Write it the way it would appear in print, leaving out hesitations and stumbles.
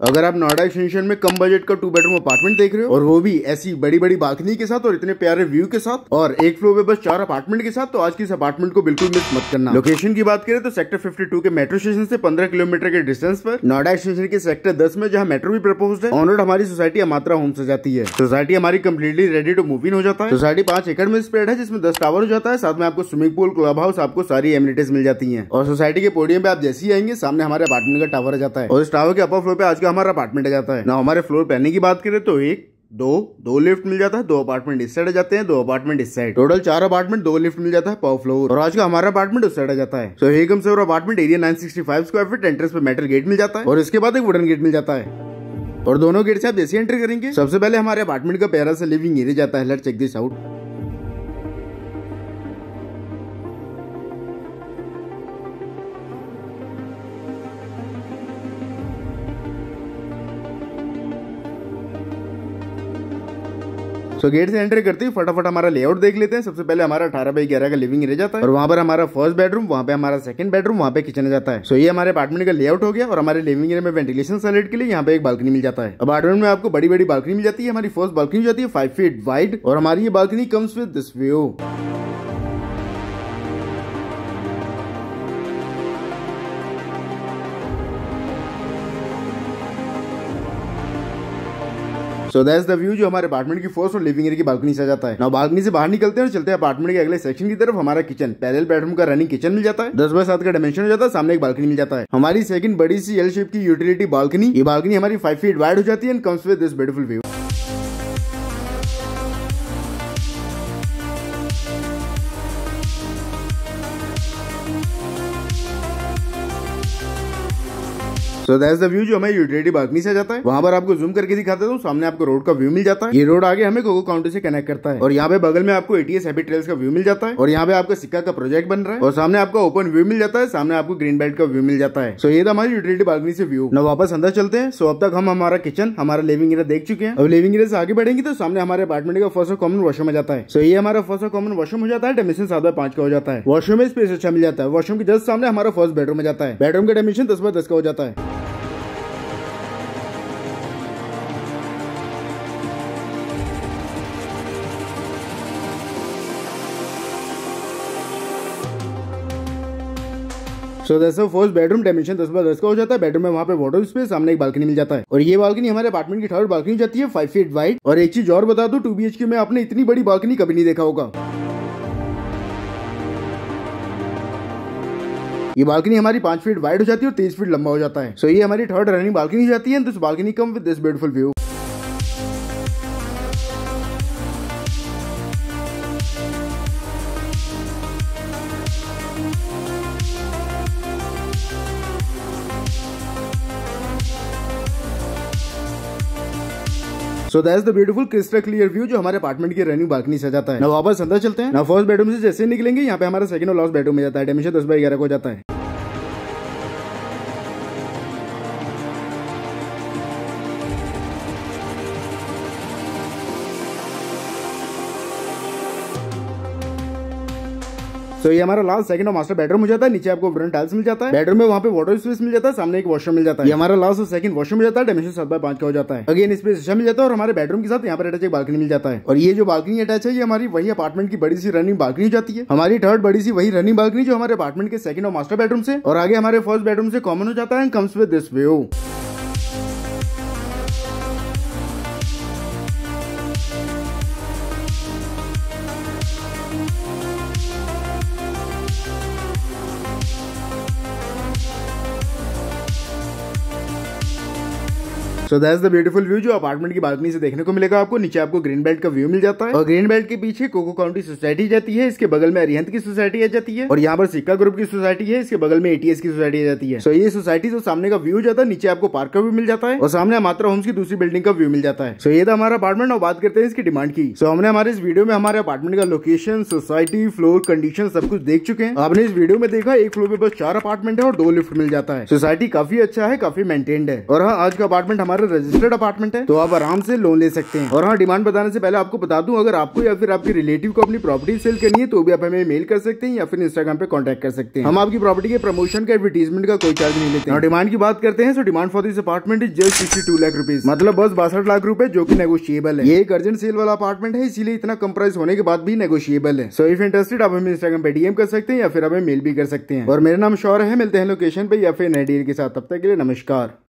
अगर आप नोएडा एक्सटेंशन में कम बजट का 2 बेडरूम अपार्टमेंट देख रहे हो और वो भी ऐसी बड़ी बड़ी बालकनी के साथ और इतने प्यारे व्यू के साथ और एक फ्लोर पे बस 4 अपार्टमेंट के साथ, तो आज की इस अपार्टमेंट को बिल्कुल मिस मत करना। लोकेशन की बात करें तो सेक्टर 52 के मेट्रो स्टेशन से 15 किलोमीटर के डिस्टेंस पर नोएडा एक्सटेंशन के सेक्टर 10 में जहाँ मेट्रो भी प्रपोज्ड है, ऑनर्ड हमारी सोसाइटी अमात्रा होम से जाती है। सोसाइटी हमारी completely ready to move in हो जाता है। सोसाइटी 5 एकड़ में स्प्रेड है, जिसमें 10 टावर हो जाता है। साथ में आपको स्विमिंग पूल, क्लब हाउस, आपको सारी एमिनिटीज मिल जाती है। और सोसाइटी के पोडियम पे आप जैसे ही आएंगे सामने हमारे अपार्टमेंट का टावर आ जाता है और इस टावर के अपर फ्लोर पे आज का हमारा अपार्टमेंट आ जाता है ना। हमारे फ्लोर प्लानिंग की बात करें तो 1 2 लिफ्ट मिल जाता है, 2 अपार्टमेंट इस साइड आ जाते हैं, 2 अपार्टमेंट इस साइड, टोटल 4 अपार्टमेंट, 2 लिफ्ट मिल जाता है पर फ्लोर। और आज का हमारा अपार्टमेंट उस साइड आ जाता है। So here comes our apartment, area 965 square feet, entrance पे मेटल गेट मिल जाता है और इसके बाद एक वुडन गेट मिल जाता है। और दोनों गेट से आप जैसे एंटर करेंगे सबसे पहले हमारे अपार्टमेंट का प्यारा सा लिविंग एरिया जाता है। Let's check this out. तो गेट से एंटर करते ही फटाफट हमारा लेआउट देख लेते हैं। सबसे पहले हमारा 18x11 का लिविंग एरिया जाता है और वहां पर हमारा फर्स्ट बेडरूम, वहां पे हमारा सेकंड बेडरूम, वहां पे किचन जाता है। सो ये हमारे अपार्टमेंट का लेआउट हो गया और हमारे लिविंग एरिया में वेंटिलेशन सैलेड के लिए यहाँ पे एक बालकनी मिल जाता है। अपार्टमेंट में आपको बड़ी बड़ी बालकनी मिल जाती है। हमारी फर्स्ट बालकनी जाती है 5 फीट वाइड और हमारी ये balcony comes with this view. So that's the view जो हमारे अपार्टमेंट की फर्स्ट और लिविंग एरिया की बालकनी से आ जाता है। नाउ बालकनी से बाहर निकलते हैं और चलते हैं अपार्टमेंट के अगले सेक्शन की तरफ। हमारा किचन, पैरेलल बेडरूम का रनिंग किचन मिल जाता है। 10 बाय 7 का डायमेंशन हो जाता है। सामने एक बालकनी मिल जाता है। हमारी सेकंड बड़ी सी एल शेप की यूटिलिटी बालकनी, ये बालकनी हमारी 5 फीट वाइड हो जाती है and comes with this beautiful view. So that's the view जो हमें यूटिलिटी बालकनी से आ जाता है। वहां पर आपको जूम करके दिखाता हूँ, सामने आपको रोड का व्यू मिल जाता है। ये रोड आगे हमें कोको काउंटी से कनेक्ट करता है और यहाँ पे बगल में आपको ATS हैप्पी ट्रेल्स का व्यू मिल जाता है और यहाँ पे आपका सिक्का का प्रोजेक्ट बन रहा है और सामने आपको ओपन व्यू मिल जाता है। सामने आपको ग्रीन बेल्ट का व्यू मिल जाता है। सो ये था हमारी यूटिलिटी बालकनी से व्यू। ना वापस अंदर चलते हैं। सो अब तक हम हमारा किचन, हमारा लिविंग एरिया देख चुके हैं। अब लिविंग एरिया से आगे बढ़ेंगे तो सामने हमारे अपार्टमेंट का फर्स्ट और कॉमन वॉशरूम आ जाता है। सो ये हमारा फर्स्ट और कॉमन वॉशरूम हो जाता है। डायमेंशन 7 बाय 5 का हो जाता है। वॉशरूम में स्पेस अच्छा मिल जाता है। वॉशरूम के जस्ट सामने हमारा फर्स्ट बेडरूम आ जाता है। बेडरूम का डायमेंशन 10 बाय 10 का हो जाता है। So that's first bedroom, dimension 10 by 10 का हो जाता है। बेडरूम में वहां पे वाटर स्पेस, सामने एक बालकनी मिल जाता है और ये बालकनी हमारे अपार्टमेंट की थर्ड बालकनी जाती है 5 फीट वाइड। और एक चीज और बता दूं, 2 BHK में आपने इतनी बड़ी बालकनी कभी नहीं देखा होगा। ये बालकनी हमारी 5 फीट वाइड हो जाती है और 30 फीट लंबा हो जाता है। सो ये हमारी थर्ड रनिंग बालकनी जाती है। This balcony come with this beautiful view. So that's the beautiful crystal clear view जो हमारे अपार्टमेंट की रनिंग बालकनी से जाता है। ना वापस अंदर चलते हैं। ना फर्स्ट बेडरूम से जैसे निकलेंगे यहाँ पे हमारा सेकंड और लास्ट बेडरूम में जाता है। डायमेंशन 10 बाय 11 को जाता है। सो ये हमारा लास्ट सेकंड और मास्टर बेडरूम हो जाता है। नीचे आपको वुडन टाइल्स मिल जाता है। बेडरूम में वहाँ पे वाटर स्पेस मिल जाता है। सामने एक वॉशरूम मिल जाता है। ये हमारा लास्ट और सेकंड वॉशरूम मिल जाता है। डायमेंशन 7 बाय 5 का हो जाता है। अगेन स्पेस अच्छा मिल जाता है और हमारे बेडरूम के साथ यहाँ पर अटैच एक बालकनी मिल जाता है। और ये जो बालकनी अटैच है ये हमारी वही अपार्टमेंट की बड़ी सी रनिंग बालकनी जाती है। हमारी थर्ड बड़ी सी वही रनिंग बालकनी जो हमारे अपार्टमेंट के सेकंड और मास्टर बेडरूम से और आगे हमारे फर्स्ट बेडरूम से कॉमन हो जाता है and comes with this view. So that's the beautiful view जो अपार्टमेंट की बालकनी से देखने को मिलेगा आपको। नीचे आपको ग्रीन बेल्ट का व्यू मिल जाता है और ग्रीन बेल्ट के पीछे कोको काउंटी सोसाइटी जाती है। इसके बगल में अरिहंत की सोसाइटी आ जाती है और यहाँ पर सिक्का ग्रुप की सोसाइटी है। इसके बगल में ATS की सोसाइटी आ जाती है। सो ये सोसाइटी जो सामने का व्यू जाता है, नीचे आपको पार्क का व्यू मिल जाता है और सामने अमात्रा होम्स की दूसरी बिल्डिंग का व्यू मिल जाता है। सो ये था हमारा अपार्टमेंट और बात करते हैं इसकी डिमांड की। सो हमने हमारे इस वीडियो में हमारे अपार्टमेंट का लोकेशन, सोसाइटी, फ्लोर कंडीशन सब कुछ देख चुके हैं। आपने इस वीडियो में देखा एक फ्लोर पे बस 4 अपार्टमेंट है और 2 लिफ्ट मिल जाता है। सोसाइटी काफी अच्छा है, काफी मेंटेन्ड है। और हाँ, आज का अपार्टमेंट हमारे सारा रजिस्टर्ड अपार्टमेंट है, तो आप आराम से लोन ले सकते हैं। और हाँ, डिमांड बताने से पहले आपको बता दूं, अगर आपको या फिर आपके रिलेटिव को अपनी प्रॉपर्टी सेल करनी है तो भी आप हमें मेल कर सकते हैं या फिर इंस्टाग्राम पे कांटेक्ट कर सकते हैं। हम आपकी प्रॉपर्टी के प्रमोशन का, एडवर्टीजमेंट का कोई चार्ज नहीं लेते हैं। और डिमांड की बात करते हैं, तो demand for this apartment is just 62 lakh rupees, मतलब बस 62 लाख रुपए, जो कि नेगोशिएबल है। ये एक अर्जेंट सेल वाला अपार्टमेंट है, इसीलिए इतना कम प्राइस होने के बाद भी नेगोशिएबल है। सो इफ इंटरेस्टेड, आप हमें इंस्टाग्राम पे डीएम कर सकते हैं या फिर हमें मेल भी कर सकते हैं। और मेरा नाम शौर्य है, मिलते हैं लोकेशन पे या फिर नए डील के साथ। तब तक के लिए नमस्कार।